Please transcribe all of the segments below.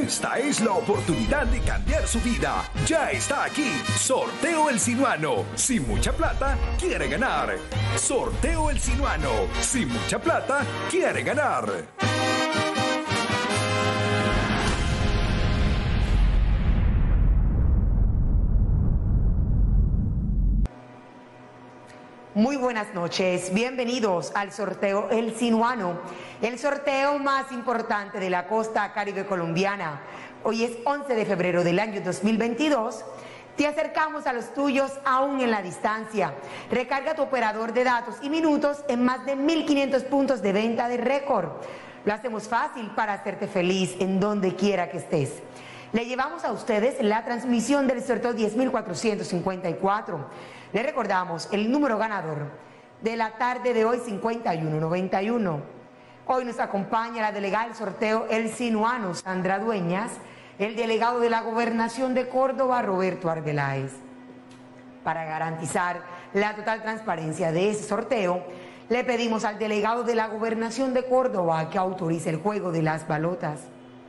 Esta es la oportunidad de cambiar su vida. Ya está aquí. Sorteo El Sinuano. Sin mucha plata, quiere ganar. Sorteo El Sinuano. Sin mucha plata, quiere ganar. Muy buenas noches, bienvenidos al sorteo El Sinuano, el sorteo más importante de la costa caribe colombiana. Hoy es 11 de febrero del año 2022. Te acercamos a los tuyos aún en la distancia. Recarga tu operador de datos y minutos en más de 1.500 puntos de venta de récord. Lo hacemos fácil para hacerte feliz en donde quiera que estés. Le llevamos a ustedes la transmisión del sorteo 10.454. Le recordamos el número ganador de la tarde de hoy, 5191. Hoy nos acompaña la delegada del sorteo El Sinuano, Sandra Dueñas, el delegado de la Gobernación de Córdoba, Roberto Arbeláez. Para garantizar la total transparencia de ese sorteo, le pedimos al delegado de la Gobernación de Córdoba que autorice el juego de las balotas.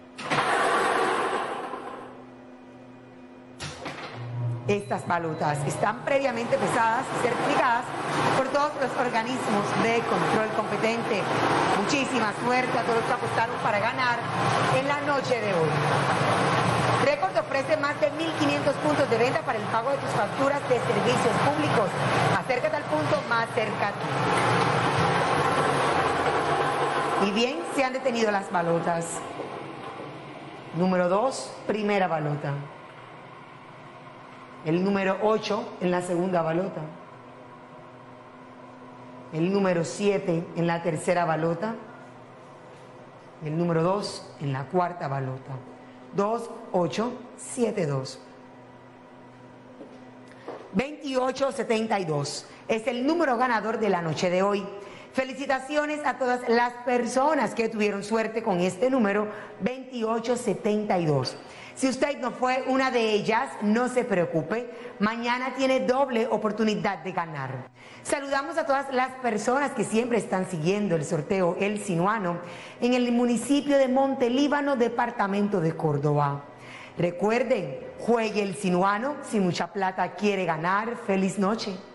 Estas balotas están previamente pesadas y certificadas por todos los organismos de control competente. Muchísima suerte a todos los que apostaron para ganar en la noche de hoy. Récord ofrece más de 1.500 puntos de venta para el pago de tus facturas de servicios públicos. Acércate al punto más cerca a ti. Y bien, se han detenido las balotas. Número 2, primera balota. El número 8 en la segunda balota. El número 7 en la tercera balota. El número 2 en la cuarta balota. 2, 8, 7, 2. 2872 es el número ganador de la noche de hoy. Felicitaciones a todas las personas que tuvieron suerte con este número 2872. Si usted no fue una de ellas, no se preocupe, mañana tiene doble oportunidad de ganar. Saludamos a todas las personas que siempre están siguiendo el sorteo El Sinuano en el municipio de Montelíbano, departamento de Córdoba. Recuerden, juegue El Sinuano, si mucha plata quiere ganar. Feliz noche.